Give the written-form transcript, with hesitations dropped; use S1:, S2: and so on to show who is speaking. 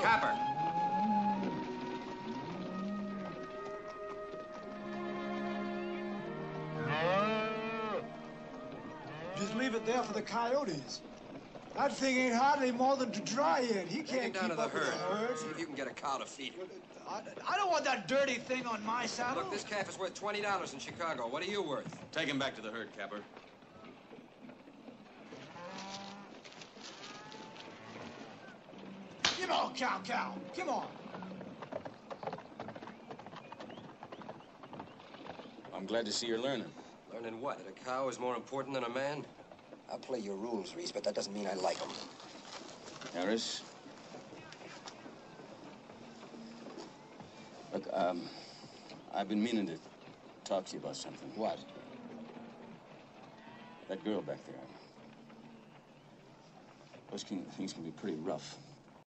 S1: Capper.
S2: Just leave it there for the coyotes. That thing ain't hardly more than dry yet. He can't
S1: Take him down
S2: keep
S1: to
S2: up
S1: the
S2: with
S1: herd. See if you can get a cow to feed him.
S2: I don't want that dirty thing on my saddle.
S1: Look, this calf is worth $20 in Chicago. What are you worth?
S3: Take him back to the herd, Capper.
S2: Come on, cow. Come on.
S3: I'm glad to see you're learning.
S1: Learning what? That a cow is more important than a man?
S4: I'll play your rules, Reese, but that doesn't mean I like them.
S3: Harris? Look, I've been meaning to talk to you about something.
S4: What?
S3: That girl back there. Those things can be pretty rough.